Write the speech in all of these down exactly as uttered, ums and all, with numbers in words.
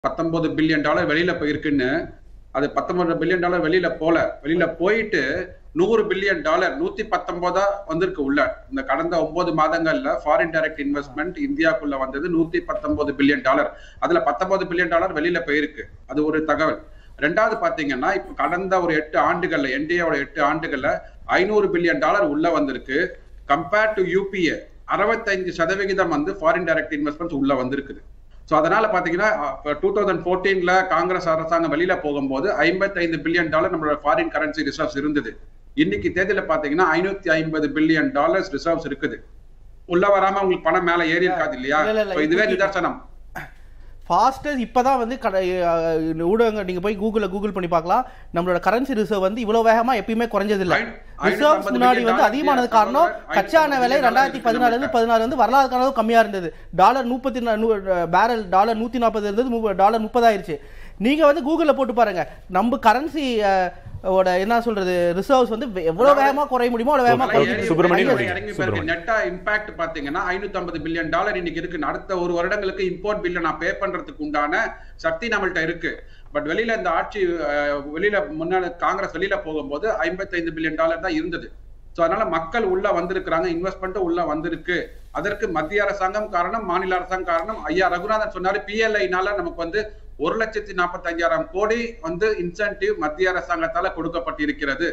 பத்தொன்பது billion dollar வெளியில போயிருக்குன்னு. அது பத்தொன்பது பில்லியன் டாலர் வெளியில போல வெளியில போயிட்டு நூறு பில்லியன் டாலர் நூத்தி பத்தொன்பதா வந்திருக்கு உள்ள. இந்த கடந்த ஒன்பது மாதங்கள்ல ஃபாரின் டைரக்ட் இன்வெஸ்ட்மெண்ட் இந்தியாவுக்குள்ள வந்தது நூத்தி பத்தொன்பது பில்லியன் டாலர். அதுல பத்தொன்பது பில்லியன் டாலர் வெளியில போயிருக்கு. அது ஒரு தகவல். ரெண்டாவது பாத்தீங்கன்னா இப்ப கடந்த ஒரு எட்டு ஆண்டுகள்ல என்டிஏவோட எட்டு ஆண்டுகள்ல ஐநூறு பில்லியன் டாலர் உள்ள வந்திருக்கு. கம்பேர்ட் டு யூபிஏ அறுபத்தைந்து சதவிகிதம் வந்து ஃபாரின் டைரக்ட் இன்வெஸ்ட்மெண்ட் உள்ள வந்திருக்குது. ஸோ அதனால பாத்தீங்கன்னா டூ தௌசண்ட் ஃபோர்டீன்ல காங்கிரஸ் அரசாங்கம் வெளியில போகும்போது ஐம்பத்தைந்து பில்லியன் டாலர் நம்மளோட ஃபாரின் கரன்சி ரிசர்வ்ஸ் இருந்தது. இன்னைக்கு தேதியில பாத்தீங்கன்னா ஐநூத்தி ஐம்பது பில்லியன் டாலர்ஸ் ரிசர்வ்ஸ் இருக்குது. உள்ள வராம உங்களுக்கு பணம் மேல ஏறி இருக்காது இல்லையா? இதுவே நிதர்சனம். ஃபாஸ்டஸ்ட் இப்போதான் வந்து ஊடகங்கள் நீங்கள் போய் கூகுளில் கூகுள் பண்ணி பார்க்கலாம். நம்மளோட கரன்சி ரிசர்வ் வந்து இவ்வளோ வேகமாக எப்பயுமே குறைஞ்சதில்லை. ரிசர்வ்ஸ் முன்னாடி வந்து அதிகமானது காரணம் கச்சா எண்ணெய் விலை ரெண்டாயிரத்தி பதினாலுலேருந்து பதினாலு வந்து வரலாறு காரணம் கம்மியாக இருந்தது. டாலர் முப்பத்தி பேரல் டாலர் நூற்றி நாற்பது இருந்தது, டாலர் முப்பதாயிருச்சு. நீங்கள் வந்து கூகுளில் போட்டு பாருங்க, நம்ம கரன்சி என்ன சொல்றது ரிசர்வ்ஸ் வந்து எவ்வளவு வேகமா குறைய முடியுமோ அவ்வளவு வேகமா குறையும். நெட்டா இம்பாக்ட் பாத்தீங்கன்னா ஐநூத்தி ஐம்பது பில்லியன் டாலர் இன்னைக்கு இருக்கு. அடுத்த ஒரு வருடங்களுக்கு இம்போர்ட் பில்ல நான் பே பண்றதுக்கு உண்டான சக்தி நம்மள்ட்ட இருக்கு. பட் வெளியில இந்த ஆட்சி வெளியில முன்னாடி காங்கிரஸ் வெளியில போகும்போது ஐம்பத்தி ஐந்து பில்லியன் டாலர் தான் இருந்தது. சோ அதனால மக்கள் உள்ள வந்திருக்கிறாங்க, இன்வெஸ்ட்மெண்ட் உள்ள வந்திருக்கு. அதற்கு மத்திய அரசாங்கம் காரணம், மாநில அரசாங்கம் காரணம். ஐயா ரகுநாதன் சொன்னாரு பிஎல்ஐனால நமக்கு வந்து ஒரு லட்சத்தி நாற்பத்தி அஞ்சாயிரம் கோடி வந்து இன்சென்டிவ் மத்திய அரசாங்கத்தால கொடுக்கப்பட்டிருக்கிறது.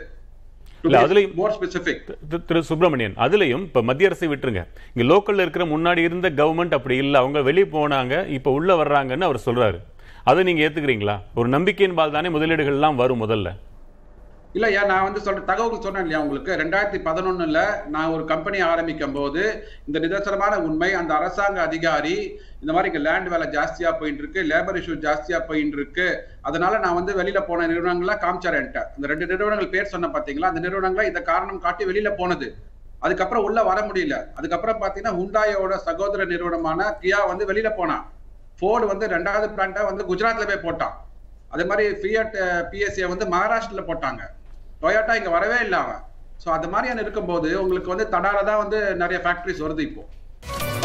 திரு சுப்பிரமணியன், அதுலயும் இப்ப மத்திய அரசை விட்டுருங்க, இங்க லோக்கல்ல இருக்கிற முன்னாடி இருந்த கவர்மெண்ட் அப்படி இல்ல, அவங்க வெளியே போனாங்க, இப்ப உள்ள வர்றாங்கன்னு அவர் சொல்றாரு. அதை நீங்க ஏத்துக்கிறீங்களா? ஒரு நம்பிக்கையின் பால் தானே முதலீடுகள் எல்லாம் வரும் முதல்ல. இல்லையா, நான் வந்து சொல்ற தகவல் சொன்னேன் இல்லையா உங்களுக்கு. ரெண்டாயிரத்தி பதினொன்னுல நான் ஒரு கம்பெனி ஆரம்பிக்கும் போது இந்த நிதர்சனமான உண்மை, அந்த அரசாங்க அதிகாரி இந்த மாதிரி இங்க லேண்ட் வேலை ஜாஸ்தியா போயிட்டு இருக்கு, லேபர் இஷ்யூ ஜாஸ்தியா போயிட்டு இருக்கு, அதனால நான் வந்து வெளியில போன நிறுவனங்கள்லாம் காமிச்சாரேன். அந்த ரெண்டு நிறுவனங்கள் பேர் சொன்ன பாத்தீங்களா, அந்த நிறுவனங்கள இந்த காரணம் காட்டி வெளியில போனது. அதுக்கப்புறம் உள்ள வர முடியல. அதுக்கப்புறம் பாத்தீங்கன்னா ஹுண்டாயோட சகோதர நிறுவனமான கியா வந்து வெளியில போனான். ஃபோர்டு வந்து ரெண்டாவது பிளான்ட்டை வந்து குஜராத்ல போய் போட்டான். அதே மாதிரி ஃபியட் பிஎஸ்ஏ வந்து மகாராஷ்டிரல போட்டாங்க. டொயோட்டா இங்க வரவே இல்லை அவன். ஸோ அது மாதிரியான இருக்கும்போது உங்களுக்கு வந்து தடால தான் வந்து நிறைய ஃபேக்டரிஸ் வருது இப்போ.